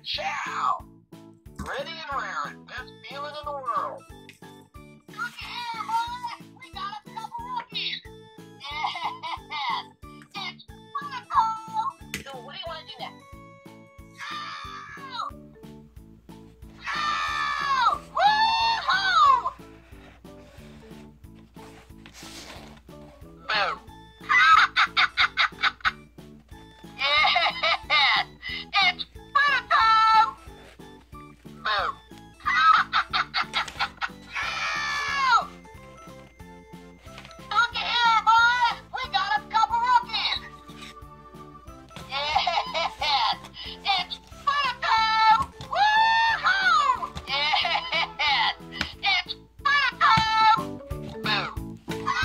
Ka-chow! Ready and raring, best feeling in the world. Look here, boys! We got a couple rookies! Yes! It's critical! So what do you want to do next? Ow! Ow! Woo-hoo! Boom! Yes! It's critical! Boom! Ow! Look here, boys! We got a couple rookies! Yes! It's critical! Woo-hoo! Yes! It's critical! Boom!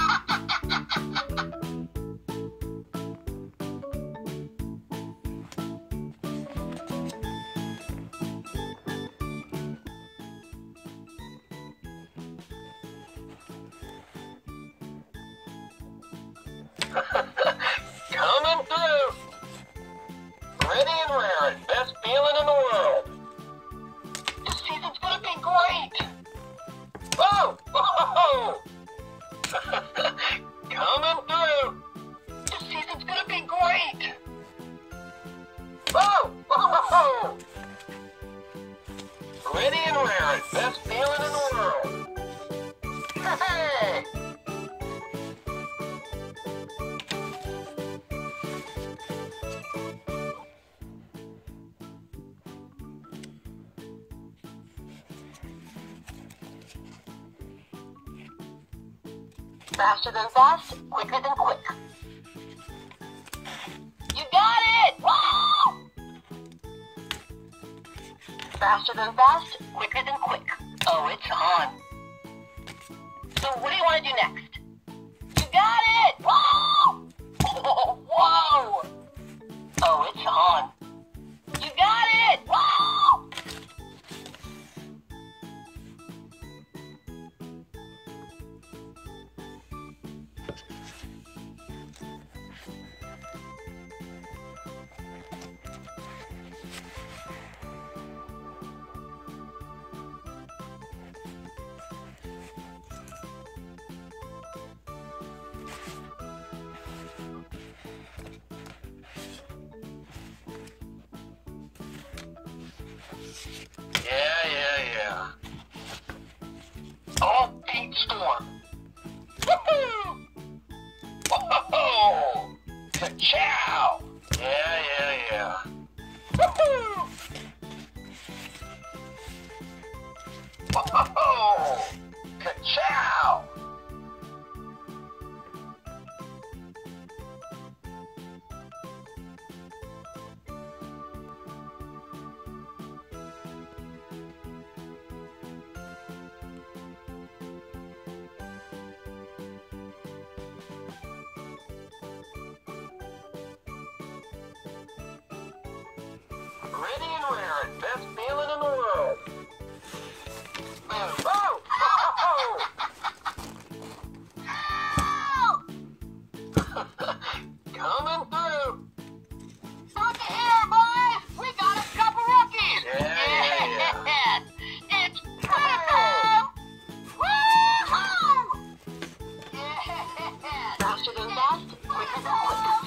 Coming through! Ready and raring, best feeling in the world. This season's gonna be great! Whoa! Whoa! Coming through! This season's gonna be great! Whoa! Whoa! Ready and raring, best feeling in the world. Hey! Faster than fast, quicker than quick. You got it! Woo! Faster than fast, quicker than quick. Oh, it's on. So what do you want to do next? You got it! Woo! Whoa! Oh, it's on. You got it! Woo! Yeah. All Pete Storm. Woohoo! Whoa! Ka-chow! Yeah. Woohoo! Whoa! Ka-chow! Ready and raring, best feeling in the world. Boom! Oh! Ow! Coming through. Look here, boys! We got a couple rookies! Yeah. Yes! It's critical! Woo-hoo! Yes! Faster than fast, quicker than quick.